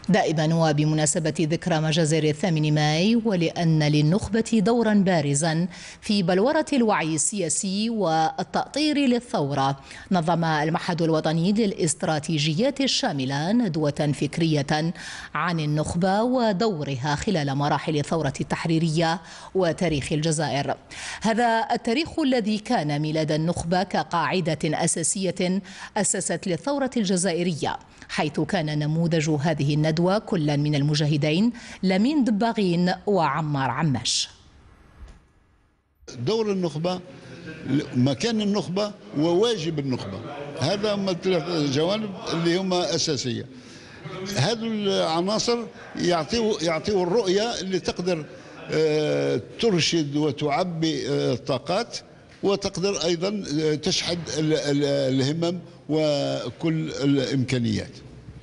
دائما وبمناسبة ذكرى مجازر 8 ماي، ولأن للنخبة دورا بارزا في بلورة الوعي السياسي والتأطير للثورة، نظم المعهد الوطني للاستراتيجيات الشاملة ندوة فكرية عن النخبة ودورها خلال مراحل الثورة التحريرية وتاريخ الجزائر. هذا التاريخ الذي كان ميلاد النخبة كقاعدة أساسية أسست للثورة الجزائرية، حيث كان نموذج هذه الندوة كلا من المجاهدين لمين دباغين وعمار عماش. دور النخبة، مكان النخبة وواجب النخبة، هذا هم الثلاث جوانب اللي هما أساسية. هذه العناصر يعطيوا الرؤية اللي تقدر ترشد وتعبي الطاقات، وتقدر أيضا تشحذ الهمم وكل الإمكانيات.